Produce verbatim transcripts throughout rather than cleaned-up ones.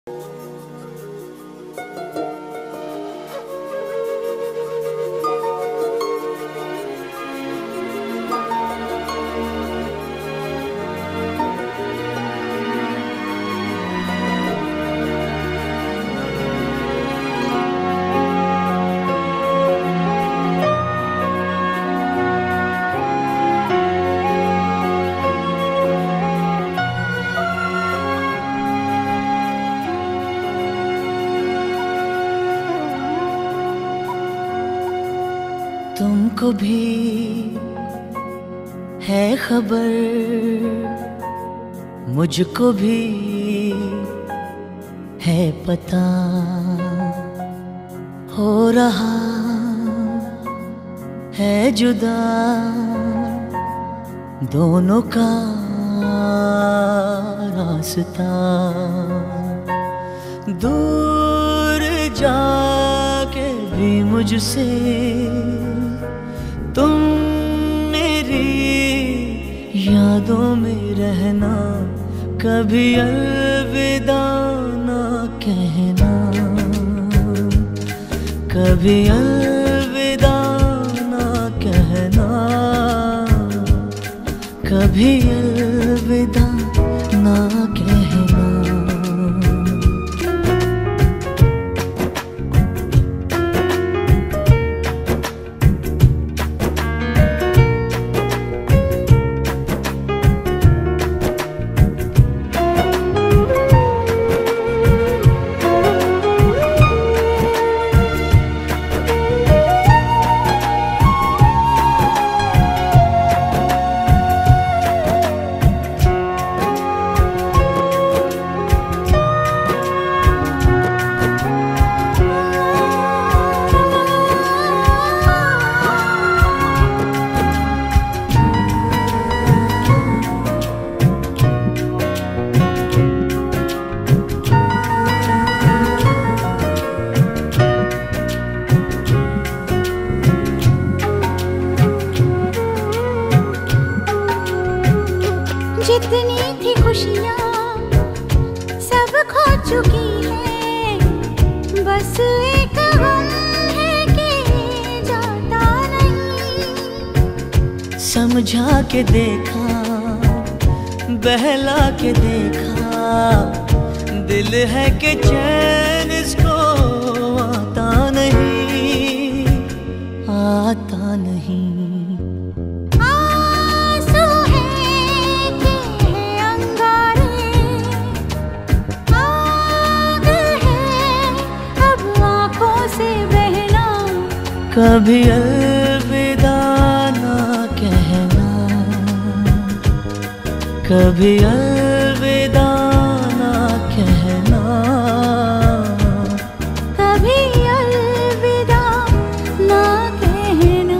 तुमको भी है खबर, मुझको भी है पता, हो रहा है जुदा दोनों का रास्ता। दूर जाके भी मुझसे तुम मेरी यादों में रहना, कभी अलविदा ना कहना, कभी अलविदा ना कहना, कभी अलविदा ना कहना। जितनी थी खुशियाँ सब खो चुकी है, बस एक गम है कि जाता नहीं। समझा के देखा, बहला के देखा, दिल है कि चैन इसको आता नहीं, आता नहीं। कभी अलविदा ना कहना, कभी अलविदा ना कहना, कभी अलविदा ना कहना।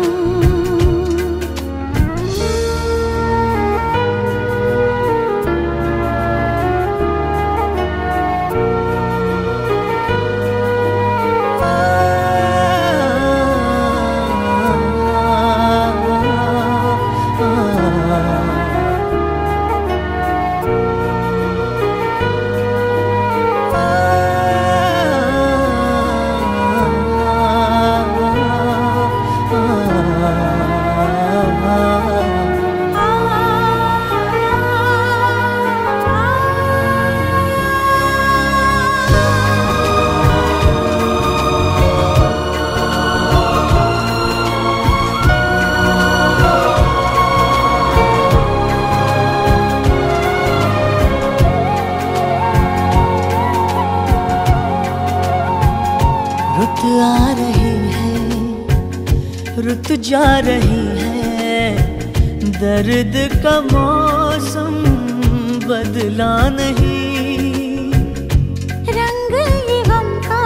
रुत आ रही है, रुत जा रही है, दर्द का मौसम बदला नहीं। रंग ये गम का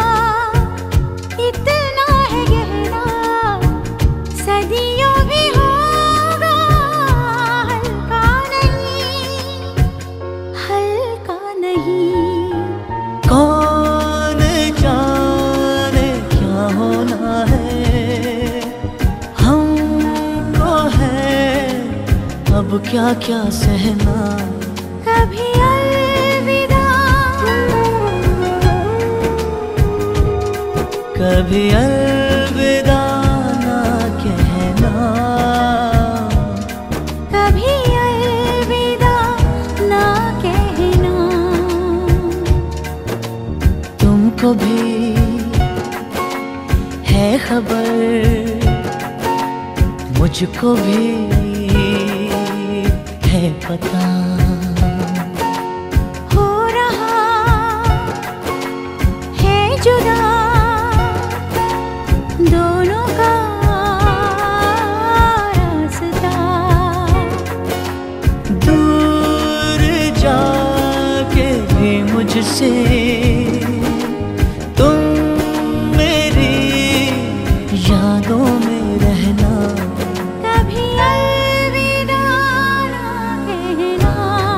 इतना है गहरा, सदियों भी होगा हल्का नहीं, हल्का नहीं। कौन जाने क्या होना है, हमको है अब क्या क्या सहना। कभी अलविदा कभी अलविदा ना कहना, कभी अलविदा ना कहना। तुमको भी है खबर, मुझको भी है पता। हो रहा है जुदा दोनों का रास्ता। दूर जाके भी मुझसे तुम मेरी यादों में रहना। कभी अलविदा ना कहना,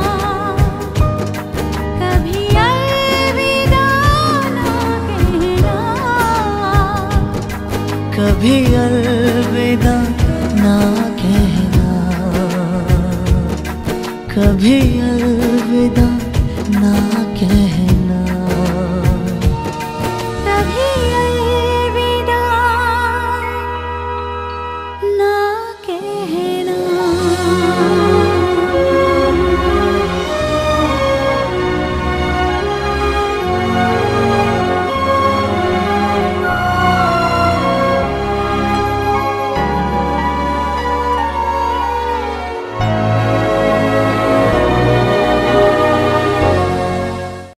कभी अलविदा ना कहना। कभी अलविदा ना कहना, कभी अलविदा ना कहना।